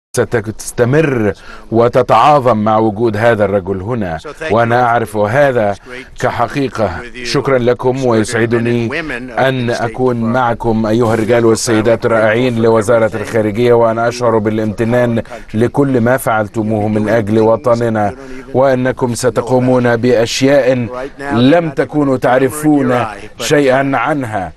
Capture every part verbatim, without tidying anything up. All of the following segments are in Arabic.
ستستمر وتتعاظم مع وجود هذا الرجل هنا، وأنا أعرف هذا كحقيقة. شكرا لكم، ويسعدني أن أكون معكم أيها الرجال والسيدات الرائعين لوزارة الخارجية، وأنا أشعر بالامتنان لكل ما فعلتموه من أجل وطننا، وأنكم ستقومون بأشياء لم تكونوا تعرفون شيئا عنها.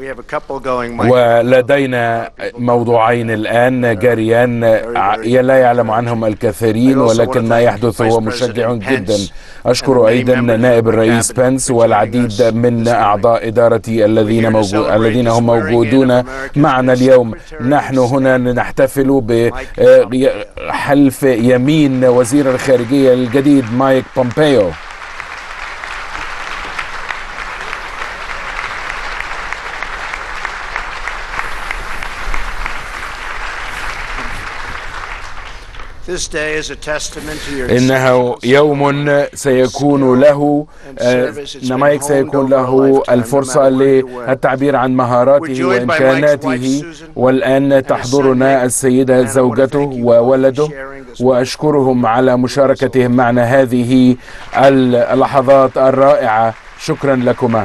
ولدينا موضوعين الآن جاريان لا يعلم عنهم الكثيرين، ولكن ما يحدث هو مشجع جدا. أشكر أيضا نائب الرئيس بنس والعديد من أعضاء إدارتي الذين موجود الذين هم موجودون معنا اليوم. نحن هنا نحتفل بحلف يمين وزير الخارجية الجديد مايك بومبيو. إنه يوم سيكون له مايك سيكون له الفرصة للتعبير عن مهاراته وإمكاناته، والآن تحضرنا السيدة زوجته وولده، وأشكرهم على مشاركتهم معنا هذه اللحظات الرائعة. شكرا لكما.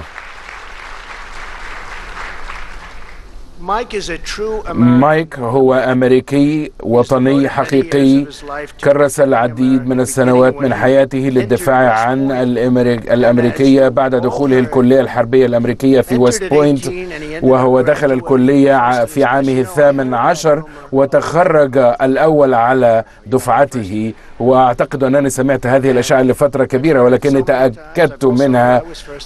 مايك هو أمريكي وطني حقيقي، كرس العديد من السنوات من حياته للدفاع عن الأمريكية بعد دخوله الكلية الحربية الأمريكية في ويست بوينت، وهو دخل الكلية في عامه الثامن عشر وتخرج الأول على دفعته. وأعتقد أنني سمعت هذه الأشياء لفترة كبيرة، ولكني تأكدت منها،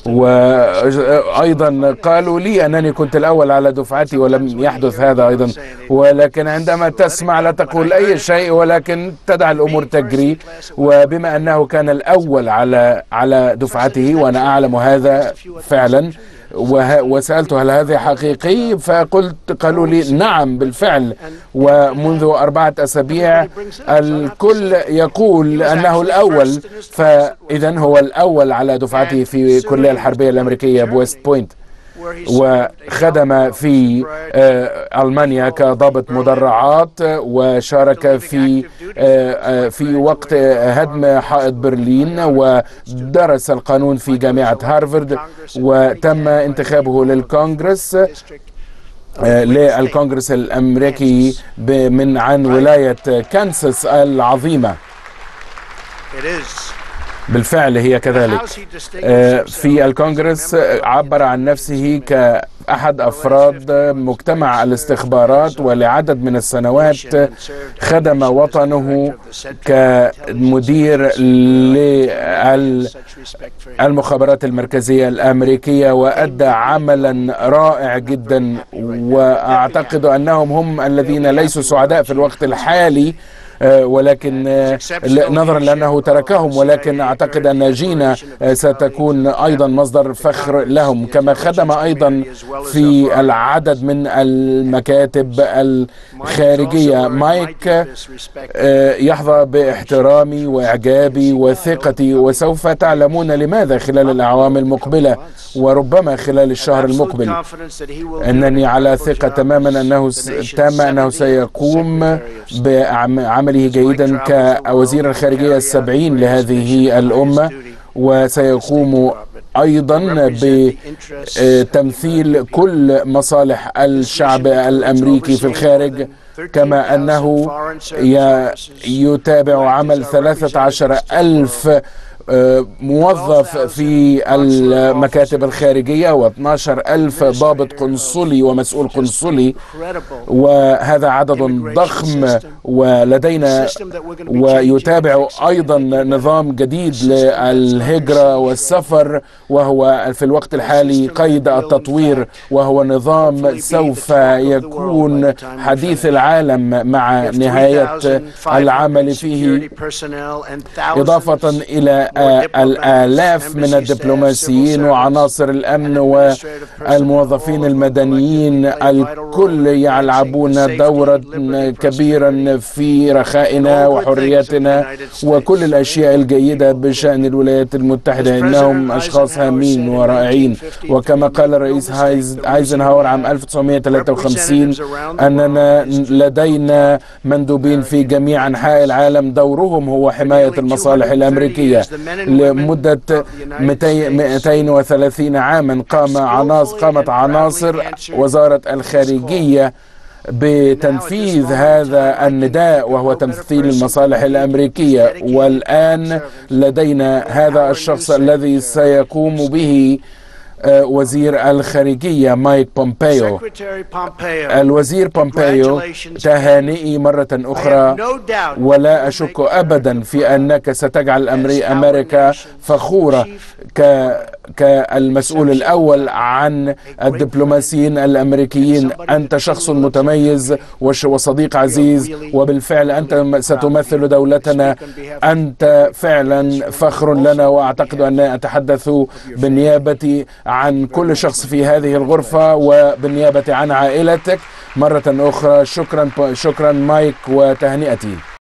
وأيضا قالوا لي أنني كنت الأول على دفعتي ولم يحدث هذا أيضا. ولكن عندما تسمع لا تقول أي شيء، ولكن تدع الأمور تجري. وبما أنه كان الأول على على دفعته، وأنا أعلم هذا فعلا، وسألته هل هذا حقيقي، فقلت قالوا لي نعم بالفعل. ومنذ أربعة أسابيع الكل يقول أنه الأول، فإذا هو الأول على دفعته في الكلية الحربية الأمريكية بويست بوينت، وخدم في ألمانيا كضابط مدرعات، وشارك في في وقت هدم حائط برلين، ودرس القانون في جامعة هارفارد، وتم انتخابه للكونغرس للكونغرس الأمريكي من عن ولاية كانساس العظيمة. بالفعل هي كذلك. في الكونغرس عبر عن نفسه كأحد أفراد مجتمع الاستخبارات، ولعدد من السنوات خدم وطنه كمدير للمخابرات المركزية الأمريكية، وأدى عملا رائع جدا. وأعتقد أنهم هم الذين ليسوا سعداء في الوقت الحالي، ولكن نظرا لأنه تركهم، ولكن أعتقد أن جينا ستكون أيضا مصدر فخر لهم. كما خدم أيضا في العدد من المكاتب الخارجية. مايك يحظى باحترامي وإعجابي وثقتي، وسوف تعلمون لماذا خلال الأعوام المقبلة، وربما خلال الشهر المقبل. أنني على ثقة تماما أنه تامة أنه سيقوم بعمل عمله جيدا كوزير الخارجية السبعين لهذه الأمة، وسيقوم أيضا بتمثيل كل مصالح الشعب الأمريكي في الخارج، كما أنه يتابع عمل ثلاثة عشر ألف موظف في المكاتب الخارجية، واثني عشر ألف ضابط قنصلي ومسؤول قنصلي، وهذا عدد ضخم. ولدينا ويتابع أيضا نظام جديد للهجرة والسفر، وهو في الوقت الحالي قيد التطوير، وهو نظام سوف يكون حديث العالم مع نهاية العمل فيه، إضافة إلى الآلاف من الدبلوماسيين وعناصر الأمن والموظفين المدنيين، الكل يلعبون دورا كبيرا في رخائنا وحريتنا وكل الأشياء الجيدة بشأن الولايات المتحدة. إنهم أشخاص هامين ورائعين. وكما قال الرئيس ايزنهاور عام ألف وتسعمائة وثلاثة وخمسين أننا لدينا مندوبين في جميع أنحاء العالم دورهم هو حماية المصالح الأمريكية. لمدة مئتين وثلاثين عاما قام عناصر قامت عناصر وزارة الخارجية بتنفيذ هذا النداء وهو تمثيل المصالح الأمريكية. والآن لدينا هذا الشخص الذي سيقوم به وزير الخارجية مايك بومبيو. الوزير بومبيو، تهانئي مرة أخرى، ولا أشك أبدا في أنك ستجعل أمريكا فخورة كالمسؤول الأول عن الدبلوماسيين الأمريكيين. أنت شخص متميز وصديق عزيز، وبالفعل أنت ستمثل دولتنا. أنت فعلا فخر لنا، وأعتقد أن أتحدث بالنيابة عن كل شخص في هذه الغرفة وبالنيابة عن عائلتك مرة أخرى. شكرا شكرا مايك، وتهنئتي.